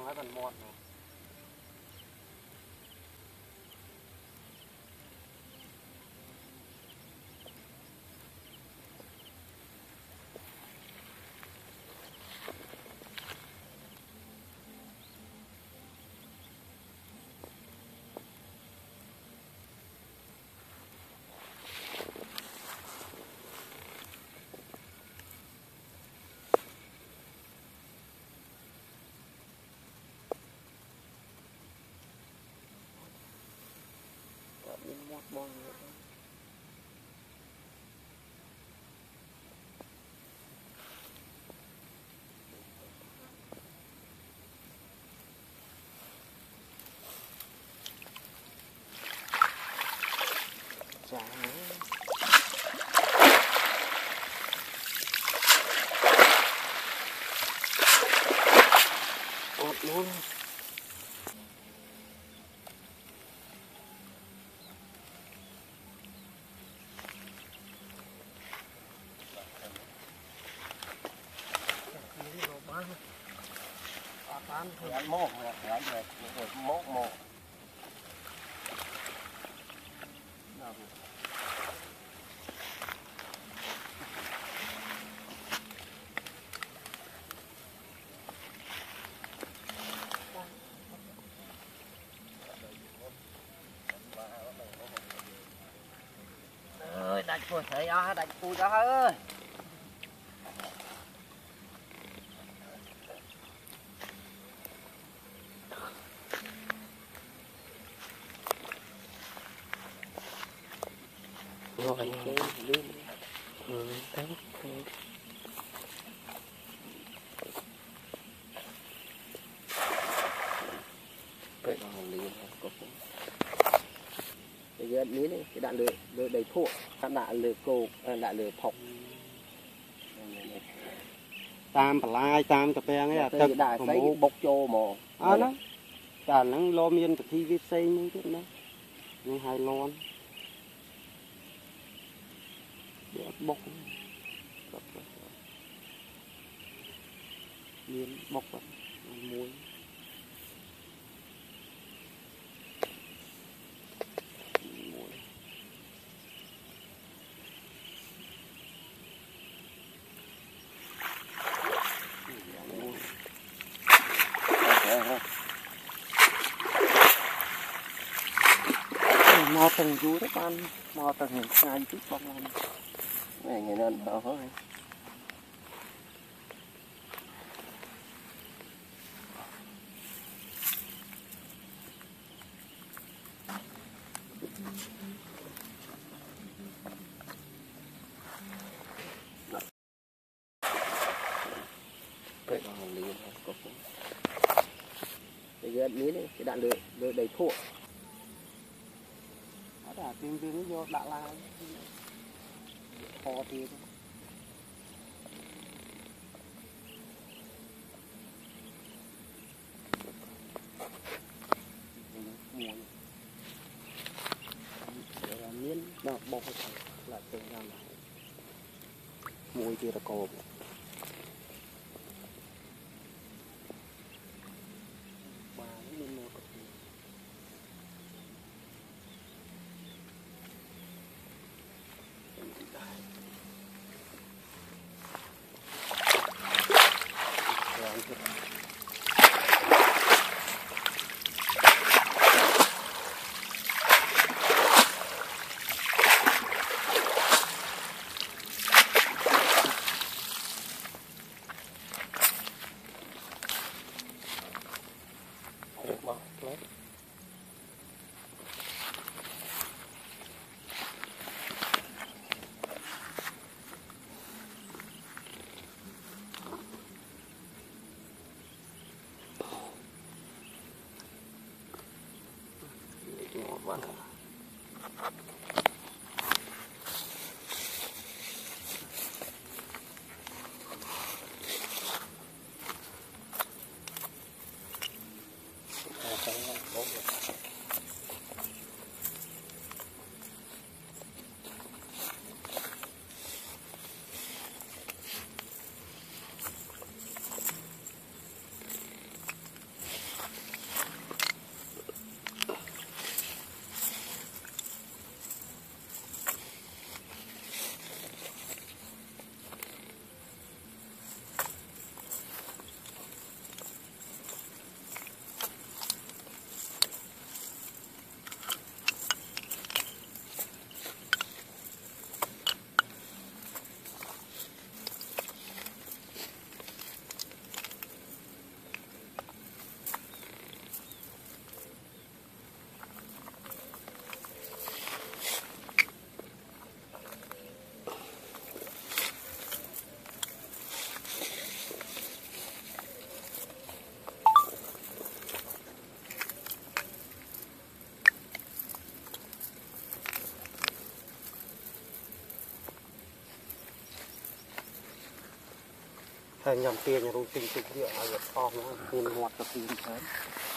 mong hết phần một. Một bông nữa. Chả ột luôn. Ăn mốt rồi, mốt một. Ơi, đánh của thầy á, đánh cùi đó ơi. Rồi cái lươn tán cái giờ ní này cái đạn lửa đầy thuộc các đạn lửa cổ đạn lửa phọc tam palai tam cà phê ấy là đại xây bốc trô mồ nó cả nắng lo miên của thi vi xây những cái đó nhưng hai lon để bốc miên bốc muối mò từng chú đấy con mò từng những ngày chút con này ngày nên đỡ thôi bây giờ ní này cái đạn lửa đầy thuộc đã tìm tiếng vô đã là khó thì miếng đọc bọc lại từ ra mùi kia là cột Thằng nhầm tiền nhà rung tinh tinh địa ở Việt Nam nó tiền ngọt tập tiền thế